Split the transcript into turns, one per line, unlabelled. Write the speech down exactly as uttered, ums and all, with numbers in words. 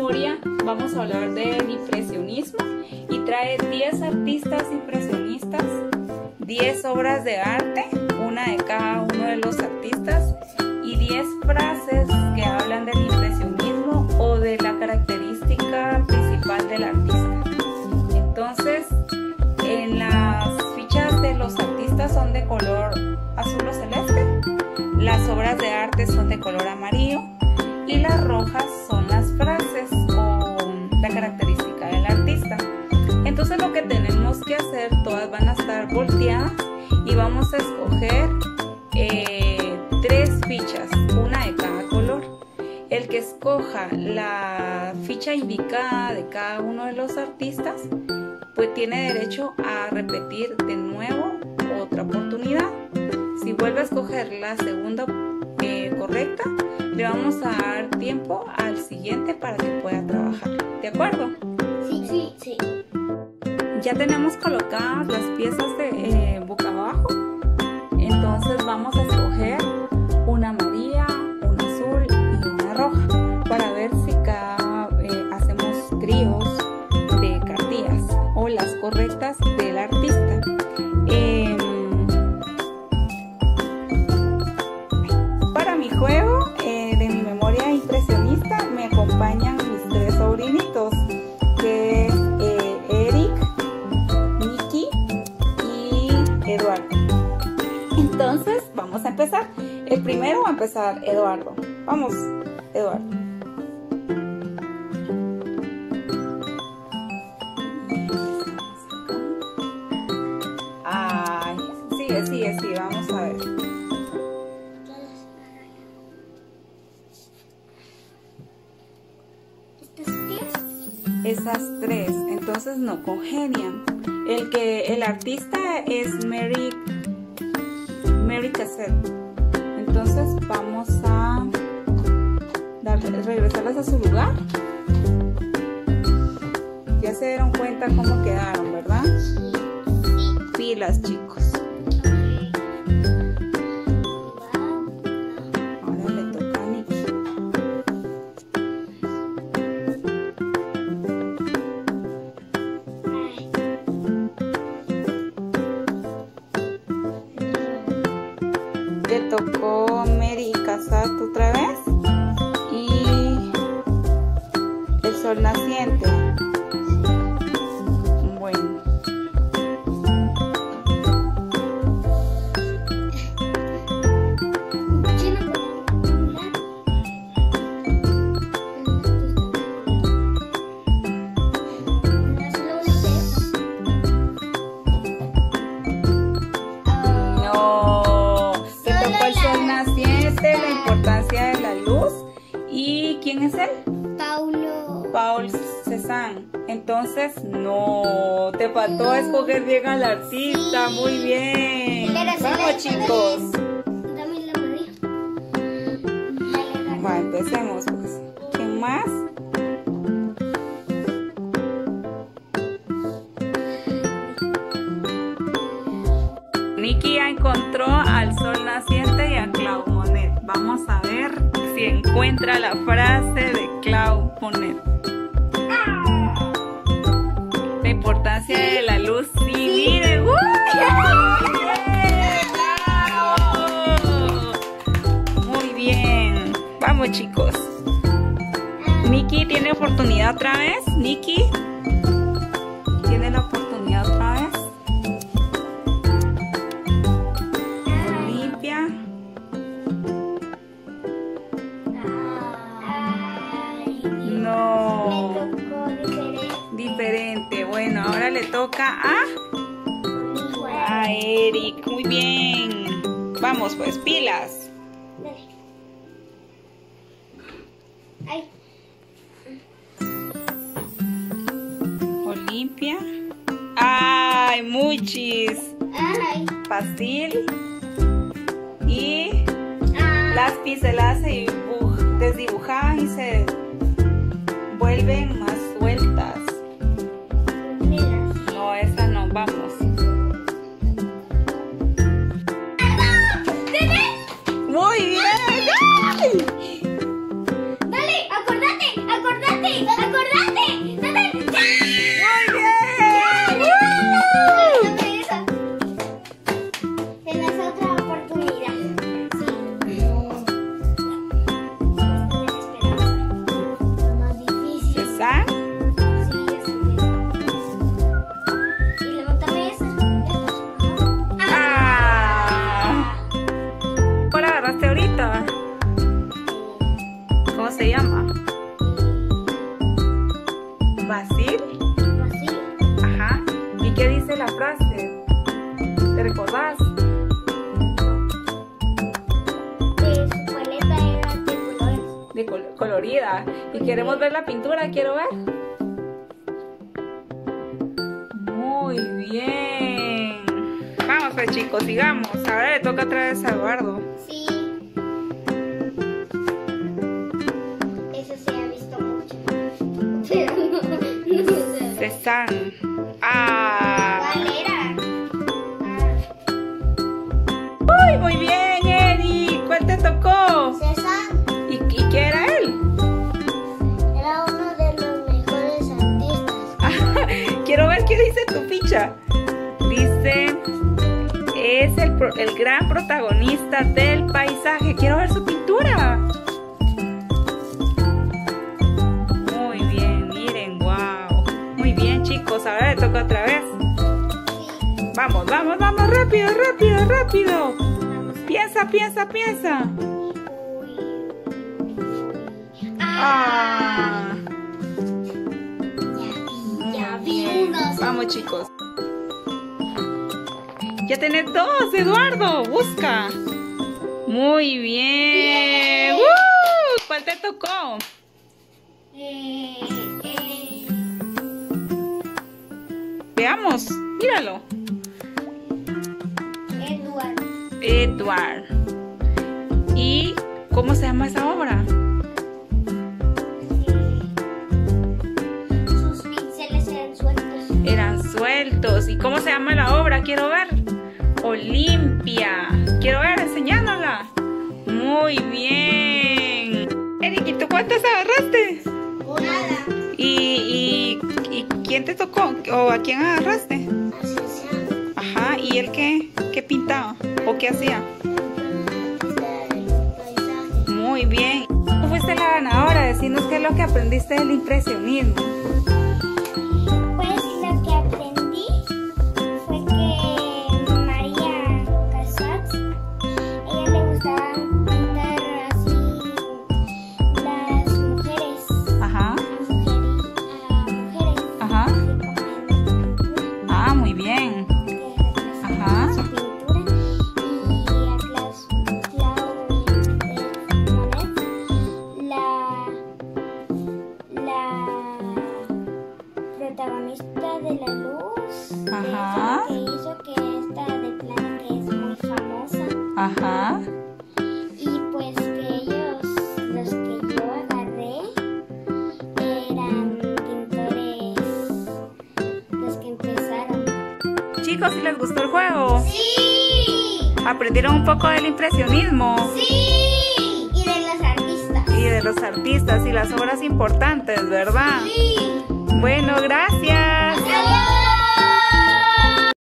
memoria vamos a hablar del impresionismo y trae diez artistas impresionistas, diez obras de arte, una de cada uno de los artistas y diez frases que hablan del impresionismo o de la característica principal del artista. Entonces, en las fichas de los artistas son de color azul o celeste, las obras de arte son de color amarillo y las rojas son las frases o la característica del artista. Entonces lo que tenemos que hacer, todas van a estar volteadas y vamos a escoger eh, tres fichas, una de cada color. El que escoja la ficha indicada de cada uno de los artistas, pues tiene derecho a repetir de nuevo otra oportunidad. Si vuelve a escoger la segunda eh, correcta, le vamos a dar tiempo al siguiente para que pueda trabajar. ¿De acuerdo?
Sí, sí, sí.
Ya tenemos colocadas las piezas de eh, boca abajo. Entonces vamos a escoger una amarilla, una azul y una roja para ver si cada eh, hacemos tríos de cartillas o las correctas del artista. Eh, para mi juego eh, de mi memoria impresionista me acompañan mis tres sobrinitos, que es eh, Eric, Nicky y Eduardo. Entonces vamos a empezar. El primero va a empezar Eduardo. Vamos, Eduardo. Ay, sigue, sigue, sigue. Vamos a ver. Esas tres, entonces no congenian. El que el artista es Mary Mary Cassatt. Entonces vamos a darle, regresarlas a su lugar. Ya se dieron cuenta cómo quedaron, ¿verdad? Pilas, chicos. Ahora le toca a Nicky. Le tocó Mary Cassatt otra vez y el sol naciente. Bueno, la importancia de la luz. ¿Y quién es él?
Paulo.
Paul Cézanne. Entonces no, te faltó escoger bien al artista. Muy bien. Vamos, chicos.
Dame la María.
Va, empecemos pues. ¿Quién más? Nicky ya encontró al sol naciente y a Claude Monet. Vamos a ver si encuentra la frase de Claude Monet. La importancia de la luz. Sí, miren. ¡Uh! ¡Bravo! Muy bien. Vamos, chicos. Nicky tiene oportunidad otra vez. Nicky tiene la oportunidad otra vez. No, diferente. Bueno, ahora le toca a a Eric. Muy bien. Vamos pues, pilas.
Ay.
Olimpia. Ay, muchis.
Ay.
Pastil. Y
Ah.
las pinceladas se dibuj desdibujaban y se vuelven más sueltas. No, esa no, vamos. Muy bien. ¡Ay!
Dale, acordate, acordate.
qué dice la frase? ¿Te recordás?
Que su paleta era de colores.
De col colorida. Y queremos ver la pintura, quiero ver. Muy bien. Vamos pues chicos, sigamos. Ahora le toca otra vez a Eduardo.
Sí. Eso se ha visto mucho. Pero no, no sé.
César. Ah.
¿Cuál era?
Uy, muy bien, Eric. ¿Cuál te tocó?
César
¿Y, y qué era él?
era uno de los mejores artistas.
Quiero ver qué dice tu ficha. Dice, es el, pro- el gran protagonista del paisaje. Quiero ver su pintura. Muy bien, miren, wow. Muy bien, chicos. Ahora le toca otra vez. Vamos, vamos, vamos, rápido, rápido, rápido. Piensa, piensa, piensa. Ah.
Ya vi unos.
Vamos, chicos. Ya tenés dos, Eduardo. Busca. Muy bien. ¡Uh! ¿Cuál te tocó?
Eh, eh,
Veamos. Míralo.
Edward.
Edward. ¿Y cómo se llama esa obra?
Sus pinceles eran sueltos.
Eran sueltos. ¿Y cómo se llama la obra? Quiero ver. Olimpia. Quiero ver, enseñándola. Muy bien. Eric, ¿y tú cuántas agarraste?
Nada.
¿Y, y, y quién te tocó? ¿O a quién agarraste?
Asociación.
Ajá, ¿y él qué, qué pintaba? ¿O qué hacía? Muy bien. Tú fuiste la ganadora. Decinos qué es lo que aprendiste del impresionismo.
Pues lo que aprendí fue que María Casals, ella le gustaba pintar así las mujeres,
Ajá,
a mujeres, a mujeres,
ajá.
así como en la pintura,
Ah, muy bien.
que representa
Ajá.
su pintura. Y a Klaus, Claude Monet, la, la protagonista de La Luz,
Ajá.
de esa que hizo que esta de plano que es muy famosa.
Ajá.
Y pues que ellos, los que yo agarré, eran pintores los que empezaron.
Chicos, ¿si les gustó el juego?
¡Sí!
¿Aprendieron un poco del impresionismo?
¡Sí! Y de los artistas.
Y de los artistas y las obras importantes, ¿verdad?
¡Sí!
Bueno, gracias.